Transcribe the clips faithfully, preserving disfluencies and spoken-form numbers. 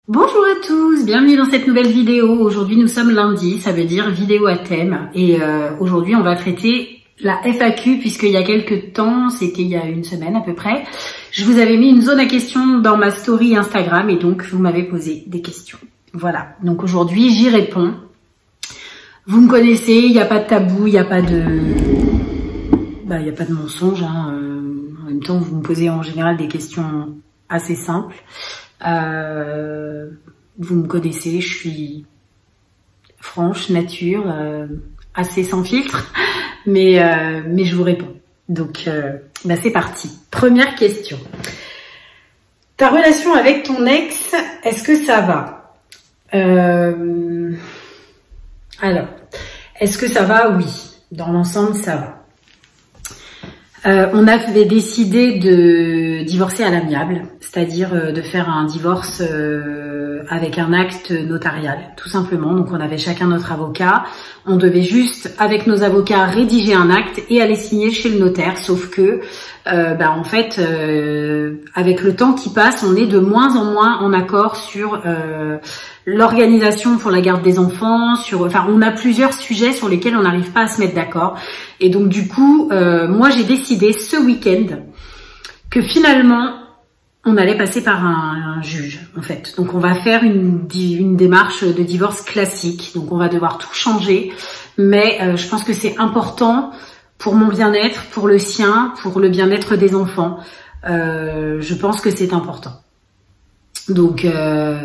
Bonjour à tous, bienvenue dans cette nouvelle vidéo. Aujourd'hui nous sommes lundi, ça veut dire vidéo à thème. Et euh, aujourd'hui on va traiter la F A Q puisqu'il y a quelques temps, c'était il y a une semaine à peu près, je vous avais mis une zone à questions dans ma story Instagram et donc vous m'avez posé des questions. Voilà, donc aujourd'hui j'y réponds. Vous me connaissez, il n'y a pas de tabou, il n'y a pas de... Bah, il n'y a pas de mensonge. Hein. En même temps, vous me posez en général des questions assez simples. Euh, vous me connaissez, je suis franche, nature, euh, assez sans filtre, mais, euh, mais je vous réponds. Donc, euh, bah c'est parti. Première question. Ta relation avec ton ex, est-ce que ça va? euh, Alors, est-ce que ça va? Oui. Dans l'ensemble, ça va. Euh, on avait décidé de divorcer à l'amiable, c'est-à-dire euh, de faire un divorce euh, avec un acte notarial, tout simplement. Donc on avait chacun notre avocat, on devait juste, avec nos avocats, rédiger un acte et aller signer chez le notaire, sauf que, euh, bah, en fait, euh, avec le temps qui passe, on est de moins en moins en accord sur euh, l'organisation pour la garde des enfants, sur, enfin, on a plusieurs sujets sur lesquels on n'arrive pas à se mettre d'accord. Et donc du coup, euh, moi j'ai décidé ce week-end que finalement on allait passer par un, un juge en fait. Donc on va faire une, une démarche de divorce classique. Donc on va devoir tout changer, mais euh, je pense que c'est important pour mon bien-être, pour le sien, pour le bien-être des enfants. Euh, je pense que c'est important. Donc euh,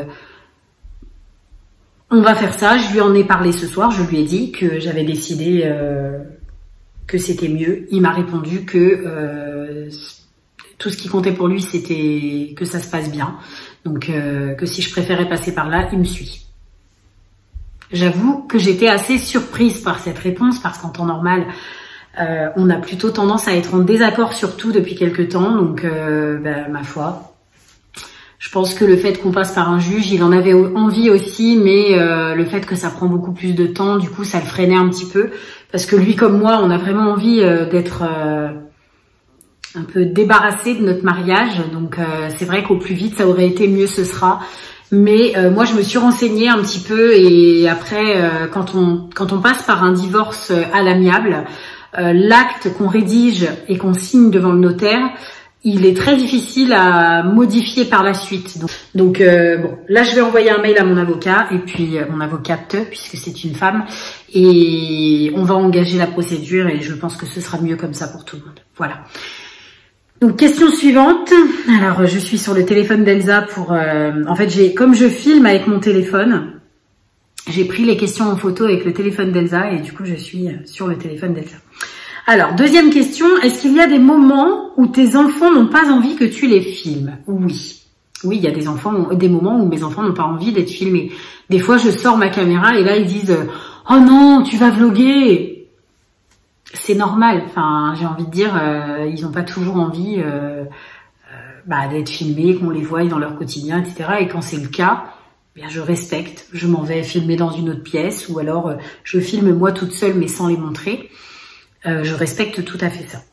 on va faire ça. Je lui en ai parlé ce soir. Je lui ai dit que j'avais décidé euh, que c'était mieux. Il m'a répondu que euh, tout ce qui comptait pour lui, c'était que ça se passe bien. Donc, euh, que si je préférais passer par là, il me suit. J'avoue que j'étais assez surprise par cette réponse parce qu'en temps normal, euh, on a plutôt tendance à être en désaccord sur tout depuis quelques temps. Donc, euh, bah, ma foi, je pense que le fait qu'on passe par un juge, il en avait envie aussi, mais euh, le fait que ça prend beaucoup plus de temps, du coup, ça le freinait un petit peu. Parce que lui comme moi, on a vraiment envie euh, d'être euh, un peu débarrassé de notre mariage. Donc euh, c'est vrai qu'au plus vite, ça aurait été mieux, ce sera. Mais euh, moi, je me suis renseignée un petit peu et après, euh, quand on quand on passe par un divorce à l'amiable, euh, l'acte qu'on rédige et qu'on signe devant le notaire, il est très difficile à modifier par la suite. Donc, donc euh, bon, là, je vais envoyer un mail à mon avocat et puis euh, mon avocate, puisque c'est une femme, et on va engager la procédure et je pense que ce sera mieux comme ça pour tout le monde. Voilà. Donc, question suivante. Alors, je suis sur le téléphone d'Elsa pour... Euh, en fait, j'ai comme je filme avec mon téléphone, j'ai pris les questions en photo avec le téléphone d'Elsa et du coup, je suis sur le téléphone d'Elsa. Alors, deuxième question, est-ce qu'il y a des moments où tes enfants n'ont pas envie que tu les filmes? Oui. Oui, il y a des enfants, des moments où mes enfants n'ont pas envie d'être filmés. Des fois, je sors ma caméra et là, ils disent « Oh non, tu vas vlogger !» C'est normal. Enfin, j'ai envie de dire, euh, ils n'ont pas toujours envie euh, euh, bah, d'être filmés, qu'on les voie dans leur quotidien, et cetera. Et quand c'est le cas, bien, je respecte. Je m'en vais filmer dans une autre pièce ou alors euh, je filme moi toute seule mais sans les montrer. Euh, je respecte tout à fait ça.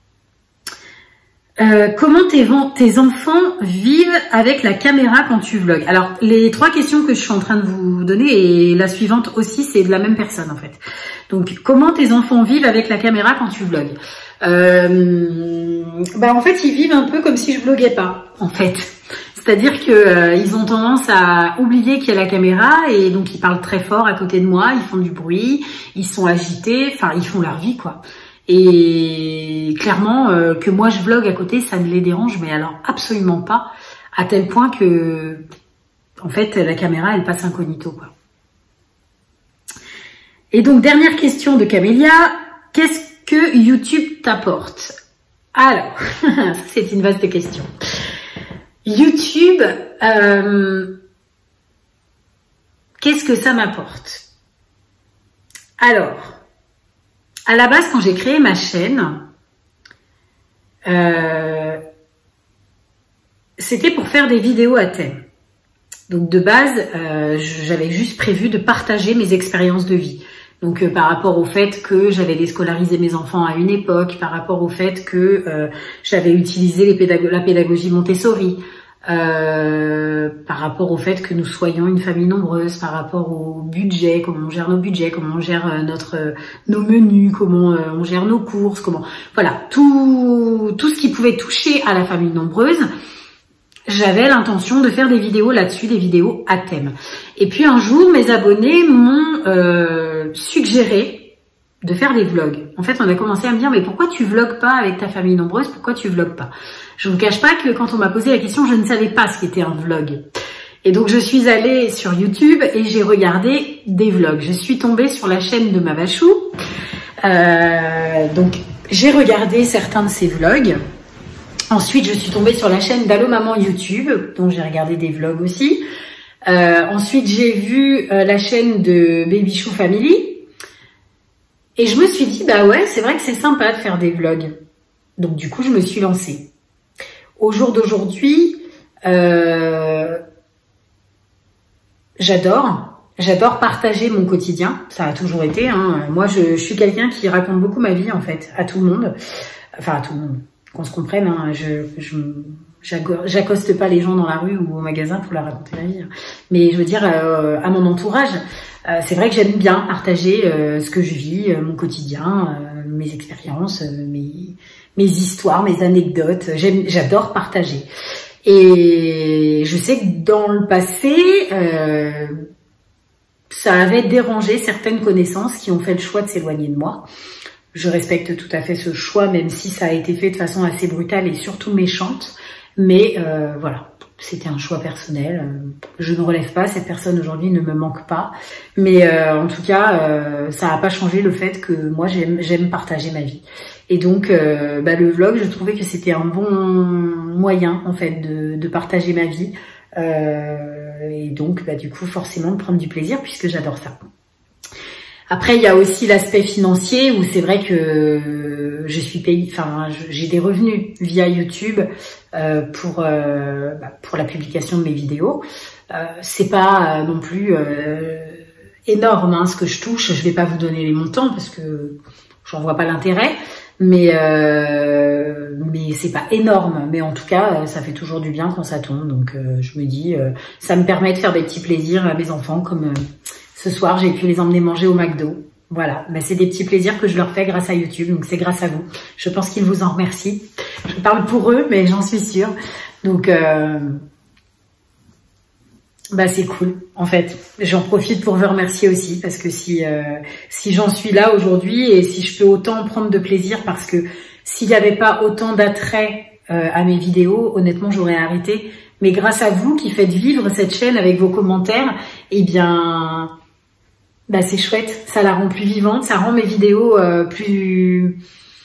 Euh, comment tes, tes enfants vivent avec la caméra quand tu vlogs? Alors, les trois questions que je suis en train de vous donner et la suivante aussi, c'est de la même personne en fait. Donc, comment tes enfants vivent avec la caméra quand tu vlogs? euh, bah, En fait, ils vivent un peu comme si je vloguais pas, en fait. C'est-à-dire que euh, ils ont tendance à oublier qu'il y a la caméra et donc ils parlent très fort à côté de moi, ils font du bruit, ils sont agités, enfin ils font leur vie quoi. Et clairement euh, que moi je vlog à côté, ça ne les dérange mais alors absolument pas, à tel point que en fait la caméra elle passe incognito quoi. Et donc dernière question de Camélia, qu'est-ce que YouTube t'apporte? Alors, ça c'est une vaste question. YouTube, euh, qu'est-ce que ça m'apporte? Alors, à la base, quand j'ai créé ma chaîne, euh, c'était pour faire des vidéos à thème. Donc de base, euh, j'avais juste prévu de partager mes expériences de vie. Donc euh, par rapport au fait que j'avais déscolarisé mes enfants à une époque, par rapport au fait que euh, j'avais utilisé les pédago la pédagogie Montessori, euh, par rapport au fait que nous soyons une famille nombreuse, par rapport au budget, comment on gère nos budgets, comment on gère notre nos menus, comment on gère nos courses, comment voilà, tout tout ce qui pouvait toucher à la famille nombreuse. J'avais l'intention de faire des vidéos là-dessus, des vidéos à thème. Et puis un jour, mes abonnés m'ont euh, suggéré de faire des vlogs. En fait, on a commencé à me dire, mais pourquoi tu vlogs pas avec ta famille nombreuse? Pourquoi tu vlogs pas? Je vous cache pas que quand on m'a posé la question, je ne savais pas ce qu'était un vlog. Et donc, je suis allée sur YouTube et j'ai regardé des vlogs. Je suis tombée sur la chaîne de Mavachou. Euh, donc, j'ai regardé certains de ces vlogs. Ensuite, je suis tombée sur la chaîne d'Allo Maman YouTube, dont j'ai regardé des vlogs aussi. Euh, ensuite, j'ai vu euh, la chaîne de Baby Chou Family. Et je me suis dit, bah ouais, c'est vrai que c'est sympa de faire des vlogs. Donc du coup, je me suis lancée. Au jour d'aujourd'hui, euh, j'adore. J'adore partager mon quotidien. Ça a toujours été. Hein. Moi, je, je suis quelqu'un qui raconte beaucoup ma vie, en fait, à tout le monde. Enfin, à tout le monde. Qu'on se comprenne, hein. je, je, j'accoste pas les gens dans la rue ou au magasin pour leur raconter ma vie. Mais je veux dire, euh, à mon entourage, euh, c'est vrai que j'aime bien partager euh, ce que je vis, euh, mon quotidien, euh, mes expériences, euh, mes, mes histoires, mes anecdotes. J'aime, j'adore partager. Et je sais que dans le passé, euh, ça avait dérangé certaines connaissances qui ont fait le choix de s'éloigner de moi. Je respecte tout à fait ce choix, même si ça a été fait de façon assez brutale et surtout méchante. Mais euh, voilà, c'était un choix personnel. Je ne relève pas, cette personne aujourd'hui ne me manque pas. Mais euh, en tout cas, euh, ça n'a pas changé le fait que moi, j'aime j'aime partager ma vie. Et donc, euh, bah, le vlog, je trouvais que c'était un bon moyen, en fait, de, de partager ma vie. Euh, et donc, bah, du coup, forcément, de prendre du plaisir, puisque j'adore ça. Après, il y a aussi l'aspect financier où c'est vrai que je suis payée, enfin, j'ai des revenus via YouTube euh, pour euh, bah, pour la publication de mes vidéos. Euh, c'est pas euh, non plus euh, énorme hein, ce que je touche. Je vais pas vous donner les montants parce que j'en vois pas l'intérêt, mais euh, mais c'est pas énorme. Mais en tout cas, ça fait toujours du bien quand ça tombe. Donc, euh, je me dis, euh, ça me permet de faire des petits plaisirs à mes enfants comme euh, ce soir, j'ai pu les emmener manger au McDo. Voilà, ben, c'est des petits plaisirs que je leur fais grâce à YouTube, donc c'est grâce à vous. Je pense qu'ils vous en remercient. Je parle pour eux, mais j'en suis sûre. Donc, euh, bah c'est cool, en fait. J'en profite pour vous remercier aussi, parce que si euh, si j'en suis là aujourd'hui et si je peux autant prendre de plaisir, parce que s'il n'y avait pas autant d'attrait euh, à mes vidéos, honnêtement, j'aurais arrêté. Mais grâce à vous qui faites vivre cette chaîne avec vos commentaires, eh bien... bah c'est chouette, ça la rend plus vivante, ça rend mes vidéos euh, plus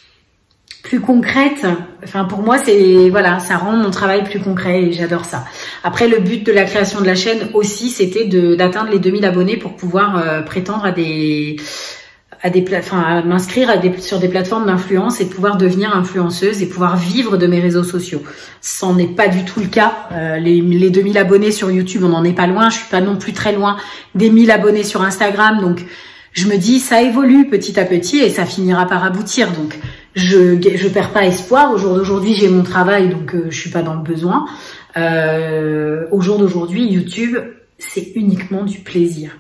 plus concrètes. Enfin pour moi c'est voilà, ça rend mon travail plus concret et j'adore ça. Après le but de la création de la chaîne aussi c'était de d'atteindre les deux mille abonnés pour pouvoir euh, prétendre à des à des enfin à m'inscrire à des sur des plateformes d'influence et de pouvoir devenir influenceuse et pouvoir vivre de mes réseaux sociaux. Ça n'en est pas du tout le cas. Euh, les, les deux mille abonnés sur YouTube, on n'en est pas loin. Je suis pas non plus très loin des mille abonnés sur Instagram. Donc, je me dis, ça évolue petit à petit et ça finira par aboutir. Donc, je je perds pas espoir. Au jour d'aujourd'hui, j'ai mon travail, donc euh, je suis pas dans le besoin. Euh, au jour d'aujourd'hui, YouTube, c'est uniquement du plaisir.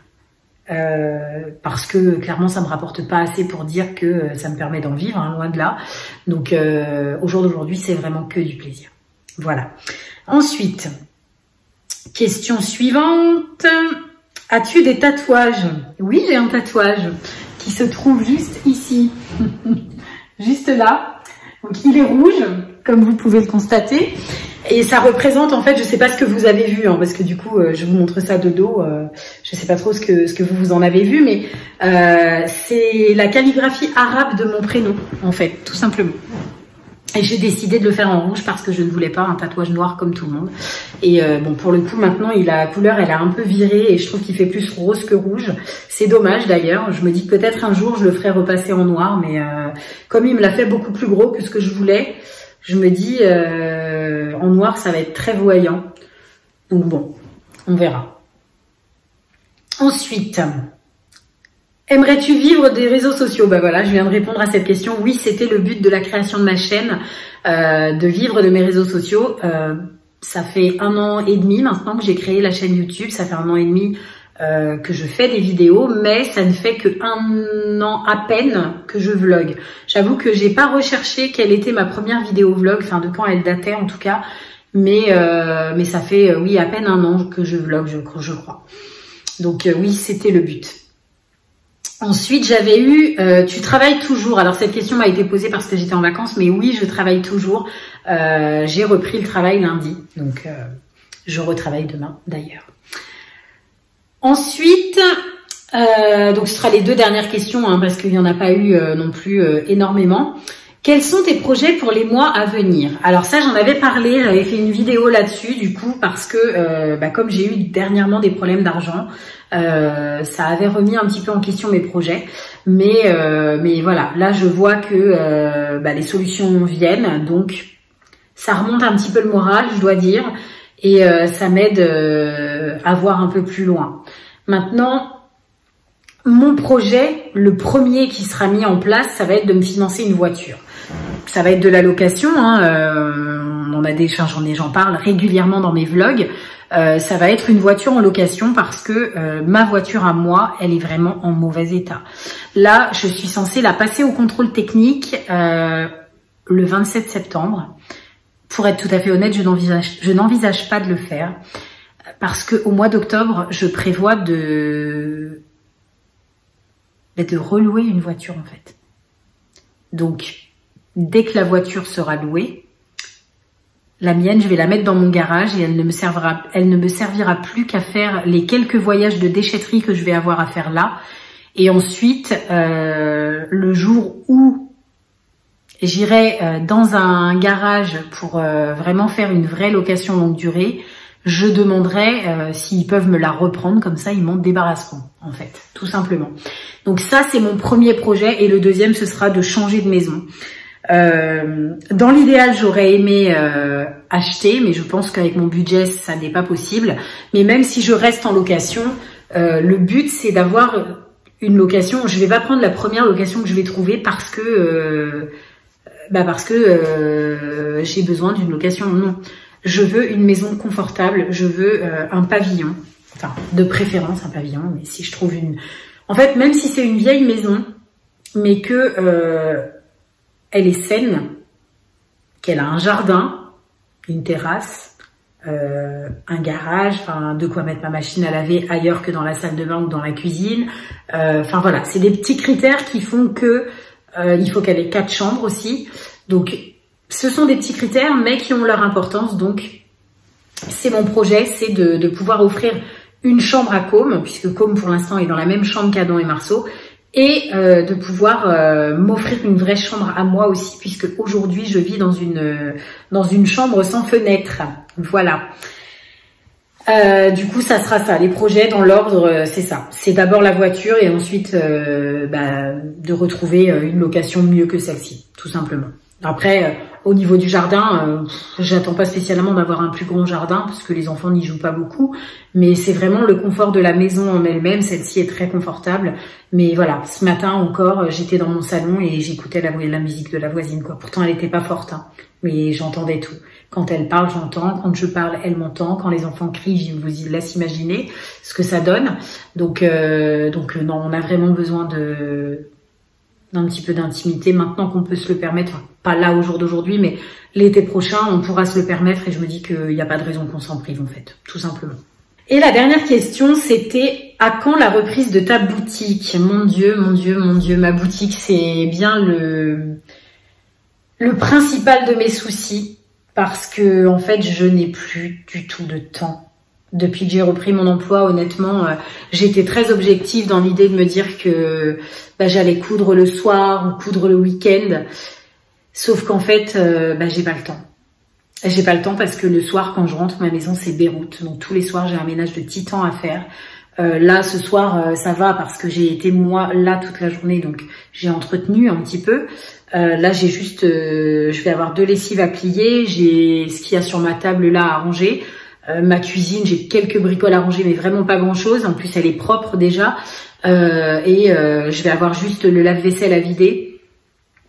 Euh, parce que clairement ça me rapporte pas assez pour dire que ça me permet d'en vivre, hein, loin de là. Donc euh, au jour d'aujourd'hui c'est vraiment que du plaisir. Voilà. Ensuite, question suivante. As-tu des tatouages? Oui, j'ai un tatouage qui se trouve juste ici, juste là. Donc il est rouge, comme vous pouvez le constater. Et ça représente, en fait, je sais pas ce que vous avez vu, hein, parce que du coup, euh, je vous montre ça de dos. Euh, je sais pas trop ce que ce que vous vous en avez vu, mais euh, c'est la calligraphie arabe de mon prénom, en fait, tout simplement. Et j'ai décidé de le faire en rouge parce que je ne voulais pas un tatouage noir comme tout le monde. Et euh, bon, pour le coup, maintenant, il a la couleur, elle a un peu viré et je trouve qu'il fait plus rose que rouge. C'est dommage d'ailleurs. Je me dis que peut-être un jour, je le ferai repasser en noir, mais euh, comme il me l'a fait beaucoup plus gros que ce que je voulais, je me dis euh, en noir, ça va être très voyant. Donc bon, on verra. Ensuite, aimerais-tu vivre des réseaux sociaux? Bah voilà, je viens de répondre à cette question. Oui, c'était le but de la création de ma chaîne, euh, de vivre de mes réseaux sociaux. Euh, ça fait un an et demi maintenant que j'ai créé la chaîne YouTube. Ça fait un an et demi euh, que je fais des vidéos, mais ça ne fait que un an à peine que je vlog. J'avoue que j'ai pas recherché quelle était ma première vidéo vlog, enfin de quand elle datait en tout cas, mais euh, mais ça fait euh, oui à peine un an que je vlog, je, je crois. Donc euh, oui, c'était le but. Ensuite, j'avais eu, euh, tu travailles toujours. Alors cette question m'a été posée parce que j'étais en vacances, mais oui, je travaille toujours. Euh, j'ai repris le travail lundi, donc euh, je retravaille demain d'ailleurs. Ensuite, euh, donc ce sera les deux dernières questions, hein, parce qu'il n'y en a pas eu euh, non plus euh, énormément. Quels sont tes projets pour les mois à venir? Alors ça, j'en avais parlé, j'avais fait une vidéo là-dessus, du coup, parce que euh, bah, comme j'ai eu dernièrement des problèmes d'argent, euh, ça avait remis un petit peu en question mes projets. Mais, euh, mais voilà, là, je vois que euh, bah, les solutions viennent, donc ça remonte un petit peu le moral, je dois dire, et euh, ça m'aide euh, à voir un peu plus loin. Maintenant, mon projet, le premier qui sera mis en place, ça va être de me financer une voiture. Ça va être de la location, hein, euh, on en a des, j'en ai, j'en parle régulièrement dans mes vlogs. Euh, ça va être une voiture en location parce que euh, ma voiture à moi, elle est vraiment en mauvais état. Là, je suis censée la passer au contrôle technique euh, le vingt-sept septembre. Pour être tout à fait honnête, je n'envisage, je n'envisage pas de le faire parce que au mois d'octobre, je prévois de de relouer une voiture en fait. Donc, dès que la voiture sera louée, la mienne, je vais la mettre dans mon garage et elle ne me servira, elle ne me servira plus qu'à faire les quelques voyages de déchetterie que je vais avoir à faire là. Et ensuite, euh, le jour où j'irai euh, dans un garage pour euh, vraiment faire une vraie location longue durée, je demanderai euh, s'ils peuvent me la reprendre, comme ça ils m'en débarrasseront en fait, tout simplement. Donc ça c'est mon premier projet et le deuxième ce sera de changer de maison. Euh, dans l'idéal j'aurais aimé euh, acheter, mais je pense qu'avec mon budget ça n'est pas possible. Mais même si je reste en location, euh, le but c'est d'avoir une location. Je vais pas prendre la première location que je vais trouver parce que euh, bah parce que euh, j'ai besoin d'une location. Non, je veux une maison confortable, je veux euh, un pavillon, enfin de préférence un pavillon, mais si je trouve une... En fait, même si c'est une vieille maison, mais que euh, elle est saine, qu'elle a un jardin, une terrasse, euh, un garage, enfin de quoi mettre ma machine à laver ailleurs que dans la salle de bain ou dans la cuisine. Euh, enfin voilà, c'est des petits critères qui font que euh, il faut qu'elle ait quatre chambres aussi. Donc ce sont des petits critères, mais qui ont leur importance. Donc c'est mon projet, c'est de, de pouvoir offrir une chambre à Com, puisque Com pour l'instant est dans la même chambre qu'Adam et Marceau, et euh, de pouvoir euh, m'offrir une vraie chambre à moi aussi, puisque aujourd'hui je vis dans une dans une chambre sans fenêtre. Voilà. Euh, du coup, ça sera ça. Les projets dans l'ordre, c'est ça. C'est d'abord la voiture et ensuite euh, bah, de retrouver une location mieux que celle-ci, tout simplement. Après, euh, au niveau du jardin, euh, j'attends pas spécialement d'avoir un plus grand jardin parce que les enfants n'y jouent pas beaucoup. Mais c'est vraiment le confort de la maison en elle-même. Celle-ci est très confortable. Mais voilà, ce matin encore, j'étais dans mon salon et j'écoutais la, la musique de la voisine, quoi. Pourtant, elle était pas forte, hein, mais j'entendais tout. Quand elle parle, j'entends. Quand je parle, elle m'entend. Quand les enfants crient, je vous laisse imaginer ce que ça donne. Donc, euh, donc non, on a vraiment besoin de d'un petit peu d'intimité maintenant qu'on peut se le permettre. Enfin, pas là au jour d'aujourd'hui, mais l'été prochain, on pourra se le permettre. Et je me dis qu'il n'y a pas de raison qu'on s'en prive, en fait, tout simplement. Et la dernière question, c'était à quand la reprise de ta boutique? Mon Dieu, mon Dieu, mon Dieu, ma boutique, c'est bien le le principal de mes soucis. Parce que en fait, je n'ai plus du tout de temps. Depuis que j'ai repris mon emploi, honnêtement, euh, j'étais très objective dans l'idée de me dire que bah, j'allais coudre le soir ou coudre le week-end. Sauf qu'en fait, euh, bah, j'ai pas le temps. J'ai pas le temps parce que le soir, quand je rentre, ma maison, c'est Beyrouth. Donc tous les soirs, j'ai un ménage de titan à faire. Euh, là, ce soir, euh, ça va parce que j'ai été moi là toute la journée. Donc j'ai entretenu un petit peu. Euh, là, j'ai juste, euh, je vais avoir deux lessives à plier. J'ai ce qu'il y a sur ma table là à ranger. Euh, ma cuisine, j'ai quelques bricoles à ranger, mais vraiment pas grand-chose. En plus, elle est propre déjà. Euh, et euh, je vais avoir juste le lave-vaisselle à vider.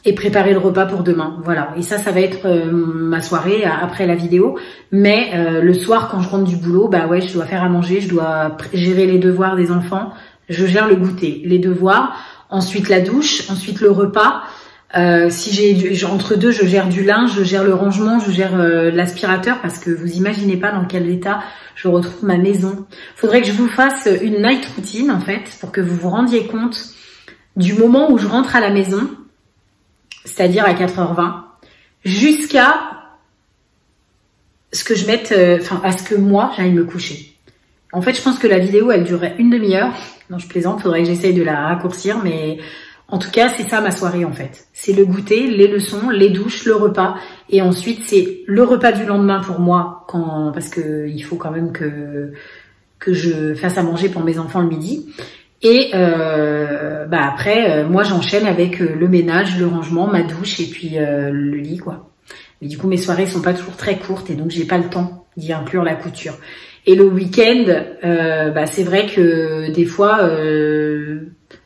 et préparer le repas pour demain. Voilà. Et ça, ça va être euh, ma soirée après la vidéo. Mais euh, le soir, quand je rentre du boulot, bah ouais, je dois faire à manger, je dois gérer les devoirs des enfants, je gère le goûter, les devoirs, ensuite la douche, ensuite le repas. Euh, si j'ai entre deux, je gère du linge, je gère le rangement, je gère euh, l'aspirateur, parce que vous imaginez pas dans quel état je retrouve ma maison. Faudrait que je vous fasse une night routine en fait, pour que vous vous rendiez compte du moment où je rentre à la maison, c'est-à-dire à quatre heures vingt, jusqu'à ce que je mette, enfin euh, à ce que moi j'aille me coucher. En fait, je pense que la vidéo elle durerait une demi-heure. Non, je plaisante, faudrait que j'essaye de la raccourcir, mais en tout cas, c'est ça ma soirée en fait. C'est le goûter, les leçons, les douches, le repas, et ensuite c'est le repas du lendemain pour moi, quand parce que il faut quand même que que je fasse à manger pour mes enfants le midi. Et euh, bah après, euh, moi j'enchaîne avec euh, le ménage, le rangement, ma douche et puis euh, le lit quoi. Mais du coup mes soirées sont pas toujours très courtes et donc j'ai pas le temps d'y inclure la couture. Et le week-end, euh, bah c'est vrai que des fois, euh,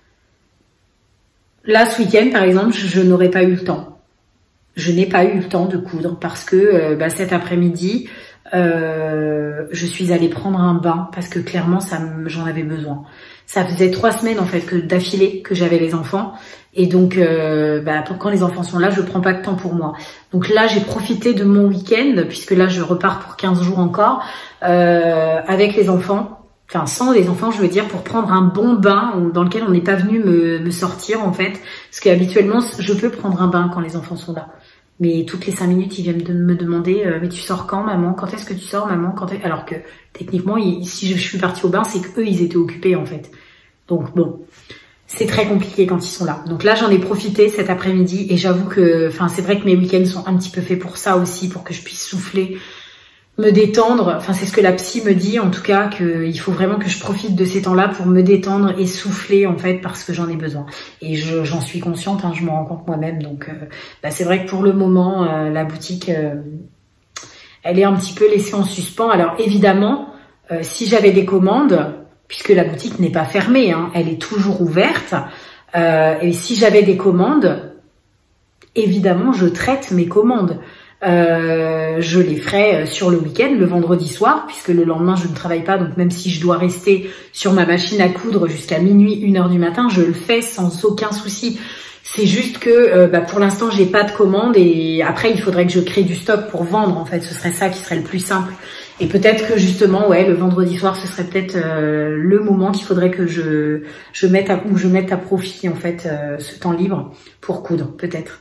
là ce week-end par exemple, je, je n'aurais pas eu le temps. Je n'ai pas eu le temps de coudre parce que euh, bah, cet après-midi, euh, je suis allée prendre un bain parce que clairement ça j'en avais besoin. Ça faisait trois semaines en fait que d'affilée que j'avais les enfants et donc euh, bah, quand les enfants sont là, je prends pas de temps pour moi. Donc là, j'ai profité de mon week-end puisque là, je repars pour quinze jours encore euh, avec les enfants, enfin sans les enfants, je veux dire, pour prendre un bon bain dans lequel on n'est pas venu me, me sortir en fait, parce qu'habituellement, je peux prendre un bain quand les enfants sont là. Mais toutes les cinq minutes, ils viennent de me demander euh, « Mais tu sors quand, maman? Quand est-ce que tu sors, maman ?» Quand est... Alors que, techniquement, ils, si je suis partie au bain, c'est qu'eux, ils étaient occupés, en fait. Donc, bon, c'est très compliqué quand ils sont là. Donc là, j'en ai profité cet après-midi et j'avoue que... Enfin, c'est vrai que mes week-ends sont un petit peu faits pour ça aussi, pour que je puisse souffler, me détendre. Enfin, c'est ce que la psy me dit, en tout cas, qu'il faut vraiment que je profite de ces temps-là pour me détendre et souffler, en fait, parce que j'en ai besoin. Et je, j'en suis consciente, hein, je m'en rends compte moi-même. Donc, euh, bah, c'est vrai que pour le moment, euh, la boutique, euh, elle est un petit peu laissée en suspens. Alors, évidemment, euh, si j'avais des commandes, puisque la boutique n'est pas fermée, hein, elle est toujours ouverte, euh, et si j'avais des commandes, évidemment, je traite mes commandes. Euh, je les ferai sur le week-end, le vendredi soir, puisque le lendemain je ne travaille pas, donc même si je dois rester sur ma machine à coudre jusqu'à minuit, une heure du matin, je le fais sans aucun souci. C'est juste que euh, bah, pour l'instant j'ai pas de commande et après il faudrait que je crée du stock pour vendre en fait, ce serait ça qui serait le plus simple. Et peut-être que justement ouais le vendredi soir ce serait peut-être euh, le moment qu'il faudrait que je je mette à, ou je mette à profit en fait euh, ce temps libre pour coudre peut-être.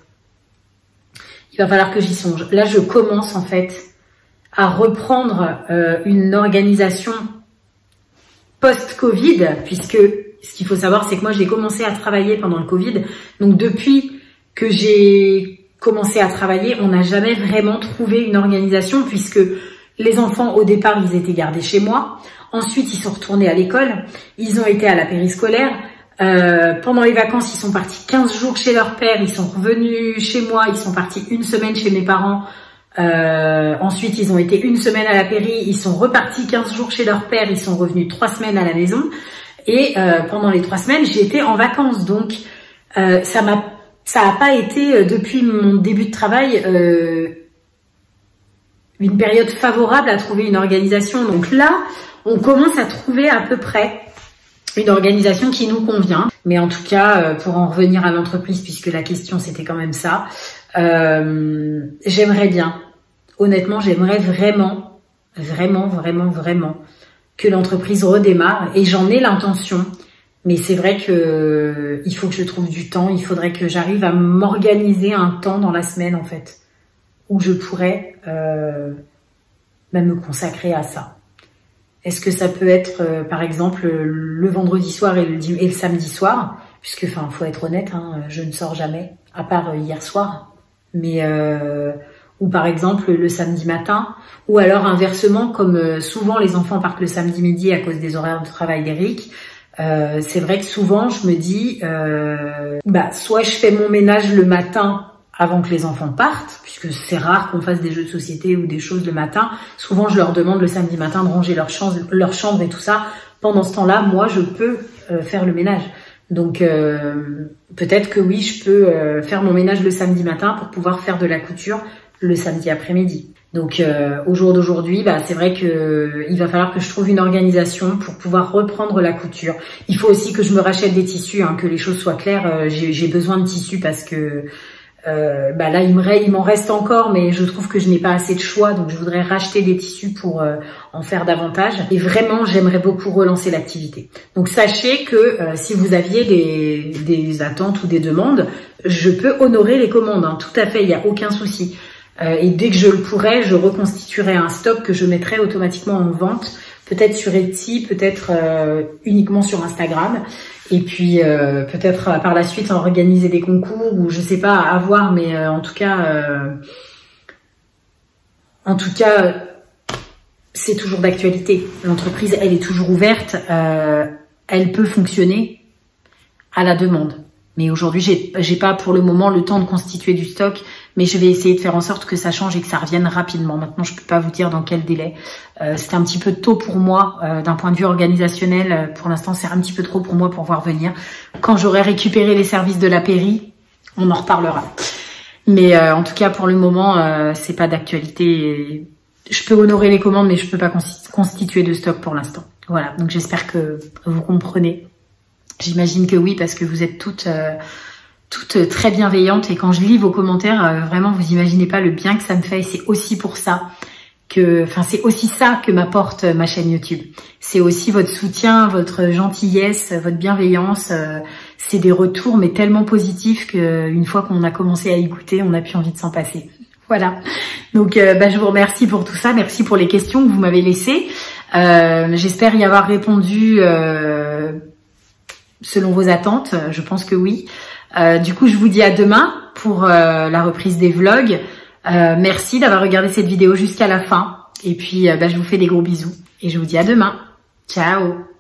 Il va falloir que j'y songe. Là, je commence en fait à reprendre euh, une organisation post-Covid, puisque ce qu'il faut savoir, c'est que moi, j'ai commencé à travailler pendant le Covid. Donc, depuis que j'ai commencé à travailler, on n'a jamais vraiment trouvé une organisation, puisque les enfants, au départ, ils étaient gardés chez moi. Ensuite, ils sont retournés à l'école. Ils ont été à la périscolaire. Euh, pendant les vacances, ils sont partis quinze jours chez leur père, ils sont revenus chez moi, ils sont partis une semaine chez mes parents. Euh, ensuite, ils ont été une semaine à la péri, ils sont repartis quinze jours chez leur père, ils sont revenus trois semaines à la maison. Et euh, pendant les trois semaines, j'ai été en vacances. Donc, euh, ça m'a, ça a pas été, euh, depuis mon début de travail, euh, une période favorable à trouver une organisation. Donc là, on commence à trouver à peu près une organisation qui nous convient. Mais en tout cas, pour en revenir à l'entreprise, puisque la question c'était quand même ça, euh, j'aimerais bien, honnêtement, j'aimerais vraiment, vraiment, vraiment, vraiment que l'entreprise redémarre et j'en ai l'intention. Mais c'est vrai que il faut que je trouve du temps, il faudrait que j'arrive à m'organiser un temps dans la semaine en fait, où je pourrais euh, même me consacrer à ça. Est-ce que ça peut être, euh, par exemple, le vendredi soir et le, et le samedi soir, puisque, enfin, faut être honnête, hein, je ne sors jamais, à part euh, hier soir, mais euh, ou par exemple le samedi matin, ou alors inversement, comme euh, souvent les enfants partent le samedi midi à cause des horaires de travail d'Eric. Euh, c'est vrai que souvent je me dis, euh, bah, soit je fais mon ménage le matin avant que les enfants partent, puisque c'est rare qu'on fasse des jeux de société ou des choses le matin. Souvent, je leur demande le samedi matin de ranger leur chambre, leur chambre et tout ça. Pendant ce temps-là, moi, je peux euh, faire le ménage. Donc euh, peut-être que oui, je peux euh, faire mon ménage le samedi matin pour pouvoir faire de la couture le samedi après-midi. Donc euh, au jour d'aujourd'hui, bah, c'est vrai que euh, il va falloir que je trouve une organisation pour pouvoir reprendre la couture. Il faut aussi que je me rachète des tissus, hein, que les choses soient claires. Euh, j'ai besoin de tissus parce que euh, bah, là il me il m'en reste encore, mais je trouve que je n'ai pas assez de choix, donc je voudrais racheter des tissus pour euh, en faire davantage. Et vraiment, j'aimerais beaucoup relancer l'activité. Donc sachez que euh, si vous aviez des, des attentes ou des demandes, je peux honorer les commandes, hein, tout à fait, il n'y a aucun souci. Euh, et dès que je le pourrais, je reconstituerai un stock que je mettrai automatiquement en vente, peut-être sur Etsy, peut-être euh, uniquement sur Instagram, et puis euh, peut-être euh, par la suite organiser des concours ou je sais pas, à voir, mais euh, en tout cas, euh, en tout cas, c'est toujours d'actualité. L'entreprise, elle est toujours ouverte, euh, elle peut fonctionner à la demande. Mais aujourd'hui, j'ai j'ai pas pour le moment le temps de constituer du stock, mais je vais essayer de faire en sorte que ça change et que ça revienne rapidement. Maintenant, je peux pas vous dire dans quel délai. Euh, C'était un petit peu tôt pour moi euh, d'un point de vue organisationnel. Pour l'instant, c'est un petit peu trop pour moi pour voir venir. Quand j'aurai récupéré les services de la pairie, on en reparlera. Mais euh, en tout cas, pour le moment, euh, c'est pas d'actualité. Je peux honorer les commandes, mais je peux pas constituer de stock pour l'instant. Voilà. Donc j'espère que vous comprenez. J'imagine que oui, parce que vous êtes toutes, euh, toutes très bienveillantes. Et quand je lis vos commentaires, euh, vraiment, vous imaginez pas le bien que ça me fait. Et c'est aussi pour ça que, enfin, c'est aussi ça que m'apporte ma chaîne YouTube. C'est aussi votre soutien, votre gentillesse, votre bienveillance. Euh, c'est des retours, mais tellement positifs qu'une fois qu'on a commencé à y goûter, on n'a plus envie de s'en passer. Voilà. Donc, euh, bah, je vous remercie pour tout ça. Merci pour les questions que vous m'avez laissées. Euh, j'espère y avoir répondu euh, selon vos attentes. Je pense que oui. Euh, du coup, je vous dis à demain pour euh, la reprise des vlogs. Euh, merci d'avoir regardé cette vidéo jusqu'à la fin. Et puis, euh, bah, je vous fais des gros bisous. Et je vous dis à demain. Ciao!